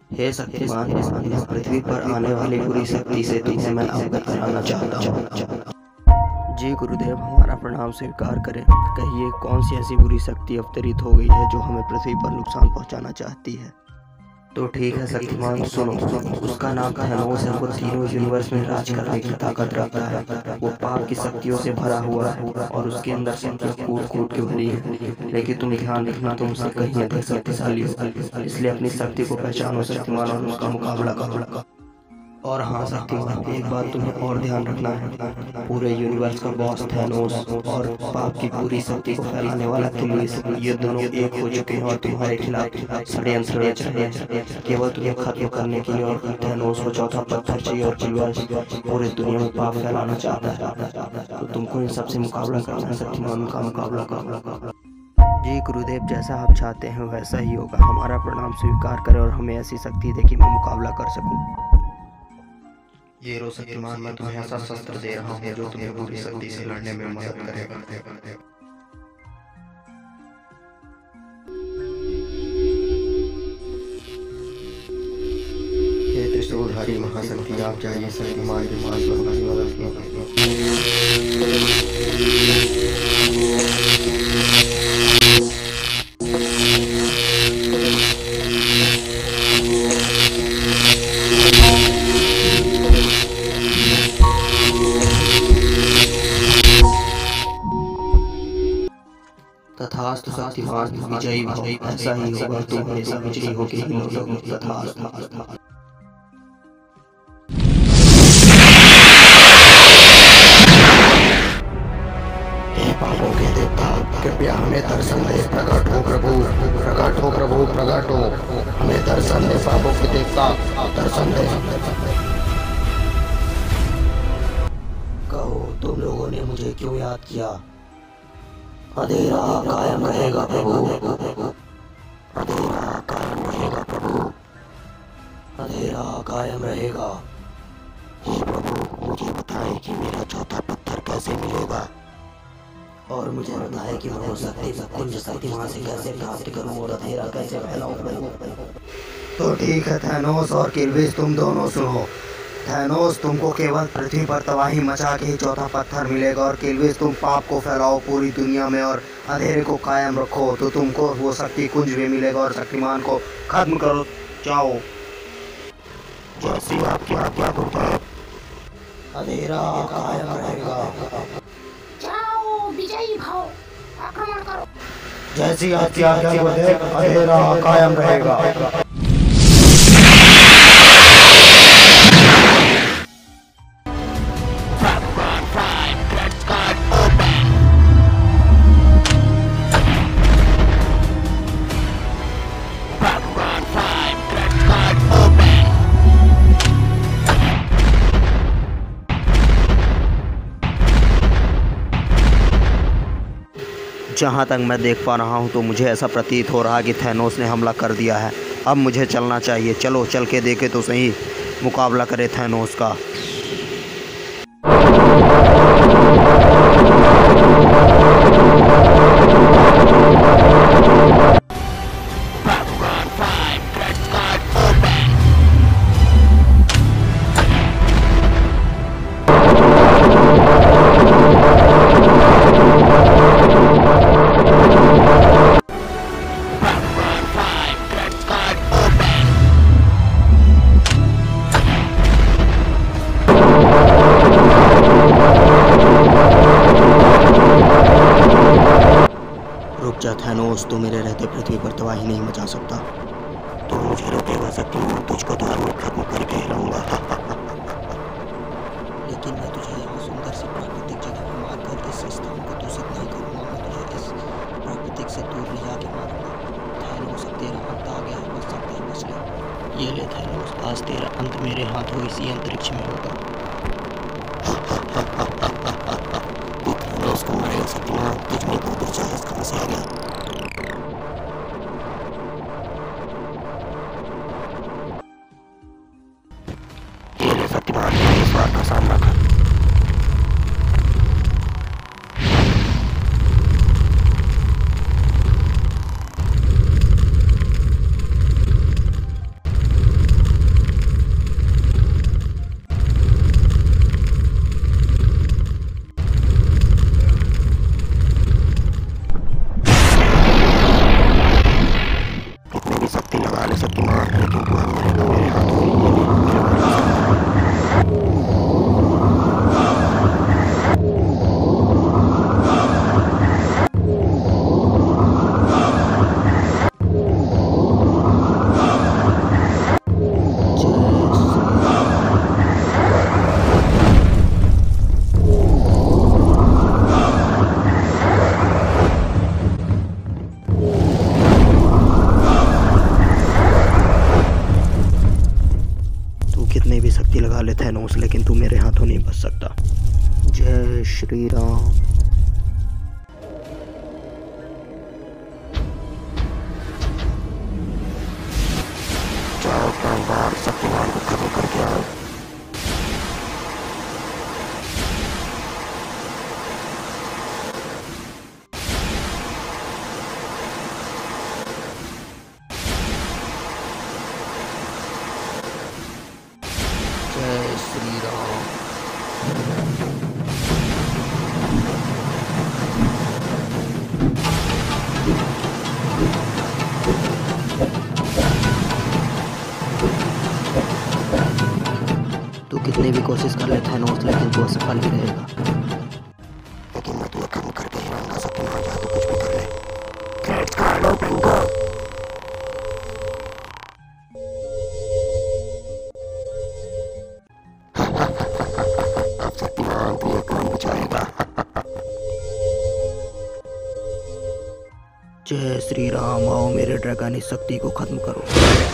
हे शक्तिमान, इस पृथ्वी पर आने वाली बुरी शक्ति से तुम्हें मैं अवगत कराना चाहता हूँ। जी गुरुदेव, हमारा प्रणाम स्वीकार करें। कहिए, कौन सी ऐसी बुरी शक्ति अवतरित हो गई है जो हमें पृथ्वी पर नुकसान पहुंचाना चाहती है? तो ठीक है शक्तिमान, सुनो। उसका नाम थैनोस है। वो तीनों यूनिवर्स में राज करने की ताकत रखता है। वो पाप की शक्तियों से भरा हुआ है और उसके अंदर शक्तियाँ कूट कूट के भरी है। लेकिन तुम ध्यान रखना, तुम उससे कहीं अधिक शक्तिशाली हो, इसलिए अपनी शक्ति को पहचानो शक्तिमान और उसका मुकाबला करो। और हाँ शक्तिमान, एक बात तुम्हें और ध्यान रखना है। पूरे यूनिवर्स का बॉस थैनोस और पाप की पूरी शक्ति को फैलाने वाला किलबिस, ये दोनों एक हो चुके हैं और तुम्हारे खिलाफ षड्यंत्र रच रहे हैं, केवल तुम्हें खत्म करने के लिए। और थैनोस को चौथा पत्थर चाहिए और किलबिस पूरी दुनिया में पाप फैलाना चाहता है। तो तुमको इन सबसे मुकाबला करना है शक्तिमान, का मुकाबला करो। जी गुरुदेव, जैसा आप चाहते हैं वैसा ही होगा। हमारा प्रणाम स्वीकार करें और हमें ऐसी शक्ति दे कि मैं मुकाबला कर सकूं। ये रो शक्तिमान, मैं तुम्हें ऐसा शस्त्र दे रहा हूँ जो तुम्हें बुरी शक्ति से लड़ने में मदद करेगा। हे त्रिशूलधारी महाशक्ति, आप जाइए शक्तिमान के पास और उसकी मदद कीजिए। तथास्तु शक्तिमान, विजयी भव। ऐसा ही होगा, तुम हमेशा विजयी होके ही लौटोगे। तथास्तु। हे पापों के देवता, कृपया हमें दर्शन दे। प्रकट हो प्रभु, प्रकट हो प्रभु, प्रकट हो। हमें दर्शन दे पापों के देवता, दर्शन दे। कहो, तुम लोगों ने मुझे क्यों याद किया? अंधेरा कायम रहेगा प्रभु, अंधेरा कायम रहेगा प्रभु, अंधेरा कायम रहेगा। हे प्रभु, मुझे बताएं कि मेरा चौथा पत्थर कैसे मिलेगा, और मुझे बताएं कि मैं शक्ति कुंज शक्तिमान से कैसे प्राप्त करूं और अंधेरा कैसे फैलाऊं प्रभु। तो ठीक है थैनोस और किलबिस, तुम दोनों सुनो। थैनोस, तुमको केवल पृथ्वी पर तबाही मचा के ही चौथा पत्थर मिलेगा, और किलबिस, तुम पाप को फैलाओ पूरी दुनिया में और अंधेरे को कायम रखो, तो तुमको वो शक्ति कुंज भी मिलेगा और शक्तिमान को खत्म करो। जाओ, जैसी आपकी आज्ञा गुरुदेव। अंधेरा कायम रहेगा। जाओ, विजयी भव, आक्रमण करो। जैसी आपकी आज्ञा गुरुदेव, अंधेरा कायम रहेगा। जहाँ तक मैं देख पा रहा हूँ तो मुझे ऐसा प्रतीत हो रहा है कि थैनोस ने हमला कर दिया है। अब मुझे चलना चाहिए। चलो चल के देखे तो सही, मुकाबला करे थैनोस का। थैनोस, तो मेरे रहते पृथ्वी पर तबाही नहीं मचा सकता। तो मुझे रोकेगा शक्तिमान, तुझको धार में खत्म करके रहूंगा। लेकिन मैं तुझे यहाँ सुंदर सी प्राकृतिक जगह में मारकर इस स्थान को दूषित नहीं करूंगा। मैं तुझे इस प्राकृतिक से दूर ले जाके मारूंगा। थैनोस, अब तेरा अंत आ गया है, बच सकता है बच ले। ये ले थैनोस, आज तेरा अंत मेरे हाथों इसी अंतरिक्ष में होगा। थैनोस को मारेगा शक्तिमान, तुझमें बहुत ऊंचा इसका मसा आ गया। शक्तिमान, इस बात का सामना कर। लगा ले शक्तिमान, लेकिन तू हाथ मरेगा मेरे हाथों में, ये ले मेरे भाई का सर। जय श्री तू कितनी भी शक्ति लगा ले थैनोस, लेकिन तू मेरे हाथों नहीं बच सकता। जय श्री राम। जाओ बार शक्तिमान को खत्म करके आओ। जय श्री राम। तू कितनी भी कोशिश कर ले थैनोस, लेकिन तू असफल ही रहेगा। लेकिन मैं तुझे खत्म करके ही रहूंगा शक्तिमान, चाहे तू कुछ भी कर ले। Let's go bingo. अब शक्तिमान तुझे कौन बचाएगा? जय श्री राम। आओ मेरे ड्रैगन शक्ति को खत्म करो।